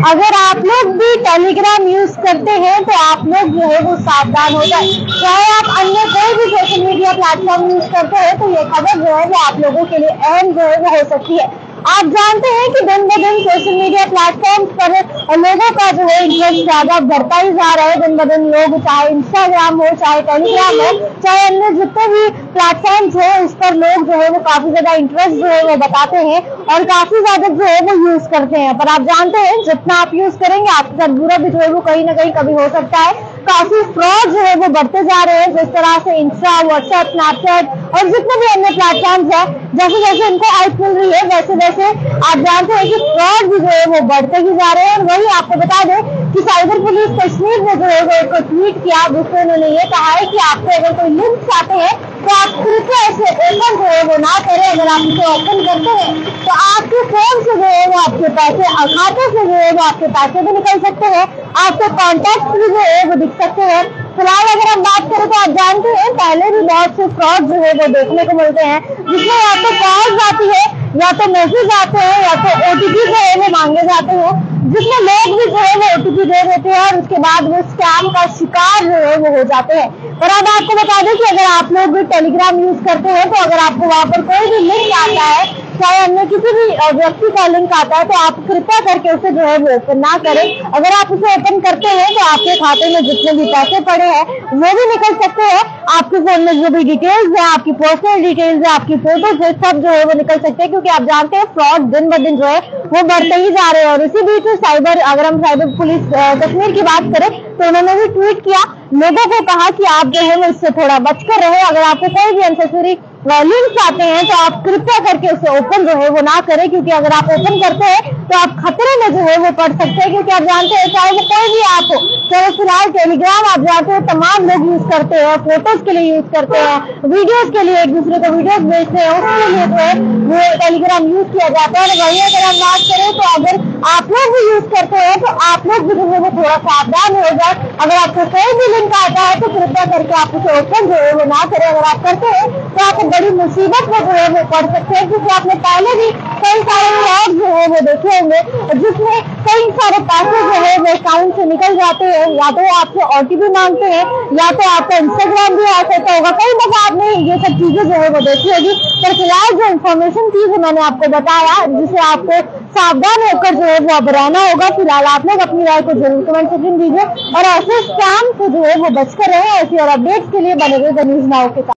अगर आप लोग भी टेलीग्राम यूज करते हैं तो आप लोग जो है वो सावधान हो जाए। चाहे आप अन्य कोई भी सोशल मीडिया प्लेटफॉर्म यूज करते हैं तो ये खबर जो है वो आप लोगों के लिए अहम जो है वो हो सकती है। आप जानते हैं कि दिन ब दिन सोशल मीडिया प्लेटफॉर्म पर लोगों का जो है इंटरेस्ट ज्यादा बढ़ता ही जा रहा है। दिन ब दिन लोग, चाहे इंस्टाग्राम हो, चाहे टेलीग्राम हो, चाहे अन्य जितने भी प्लेटफॉर्म्स हो, उस पर लोग जो है वो काफी ज्यादा इंटरेस्ट जो है वो बताते हैं और काफी ज्यादा जो है वो यूज करते हैं। पर आप जानते हैं जितना आप यूज करेंगे आपके साथ बुरा भी जो है वो कहीं ना कहीं कभी हो सकता है। काफी फ्रॉड जो है वो बढ़ते जा रहे हैं। जिस तरह से इंस्टा, व्हाट्सएप, स्नैपचैट और जितने भी अन्य प्लेटफॉर्म्स है, जैसे जैसे इनको हाइप मिल रही है वैसे वैसे आप जानते हैं कि फ्रॉड भी जो है वो बढ़ते ही जा रहे हैं। और वही आपको बता दें कि साइबर पुलिस कश्मीर ने जो है वो एक ट्वीट किया जिसमें उन्होंने ये कहा है कि आपको अगर कोई लिंक आते हैं तो आप कृपया इसे ओपन जो है वो ना करें। अगर आप इसे ओपन करते हैं तो आपके फोन से जो है वो आपके पैसे, खाते से जो है वो आपके पैसे भी निकल सकते हैं, आपके कॉन्टैक्ट भी जो है वो दिख सकते हैं। फिलहाल अगर हम बात करें तो आप जानते हैं पहले भी बहुत से फ्रॉड जो है वो देखने को मिलते हैं, जिसमें या तो कॉल्स आती है, या तो मैसेज आते हैं, या तो ओटीपी जो है वो मांगे जाते हैं, जिसमें लोग भी जो है वो ओटीपी दे देते हैं और उसके बाद वो स्कैम का शिकार जो है वो हो जाते हैं। और अब आपको बता दें कि अगर आप लोग भी टेलीग्राम यूज करते हैं तो अगर आपको वहां पर कोई भी लिंक आता है, चाहे अन्य किसी भी व्यक्ति का लिंक आता है, तो आप कृपया करके उसे जो है वो ओपन ना करें। अगर आप उसे ओपन करते हैं तो आपके खाते में जितने भी पैसे पड़े हैं वो भी निकल सकते हैं। आपके फोन में जो भी डिटेल्स है, आपकी पर्सनल डिटेल्स है, आपकी फोटोज है, सब जो है वो निकल सकते हैं। क्योंकि आप जानते हैं फ्रॉड दिन ब दिन जो है वो बढ़ते ही जा रहे हैं। और इसी बीच अगर हम साइबर पुलिस कश्मीर की बात करें तो उन्होंने भी ट्वीट किया, लोगों को कहा कि आप जो है वो इससे थोड़ा बचकर रहे। अगर आपको कोई भी अननेसेसरी लिंक्स आते हैं तो आप कृपया करके उसे ओपन जो है वो ना करें, क्योंकि अगर आप ओपन करते हैं तो आप खतरे में जो है वो पड़ सकते हैं। क्योंकि आप जानते हैं चाहे वो कोई भी ऐप हो, चाहे फिलहाल टेलीग्राम आप जानते हैं तमाम लोग यूज करते हैं, फोटोज के लिए यूज करते हैं, वीडियोज के लिए एक दूसरे को वीडियोज भेजते हैं, उसके लिए जो है वो टेलीग्राम यूज किया जाता है। और वही अगर हम बात करें तो अगर आप लोग भी यूज करते हैं तो आप लोग भी जो है वो थोड़ा सावधान हो जाए। अगर आपको कोई भी लिंक आता है तो कृपया करके आप उसे ओपन जो है वो ना करें। अगर आप करते हैं तो आप बड़ी मुसीबत में जो है वो पड़ सकते हैं, क्योंकि आपने पहले भी कई सारे फ्रॉड जो है वो देखे होंगे जिसमें कई सारे पैसे जो है वो अकाउंट से निकल जाते हैं। या तो आपसे ओटीपी मांगते हैं, या तो आपका इंस्टाग्राम भी ऐसा होगा। कई दफा आपने ये सब चीजें जो है वो देखी होगी। पर फिलहाल जो इन्फॉर्मेशन थी जो मैंने आपको बताया, जिसे आपको सावधान होकर जो है वो अब रहना होगा। फिलहाल आप लोग अपनी राय को जरूर कमेंट सेक्शन दीजिए और ऐसे स्कैम से जो है वो बचकर रहे। ऐसी और अपडेट्स के लिए बने रहे द न्यूज़ नाउ के साथ।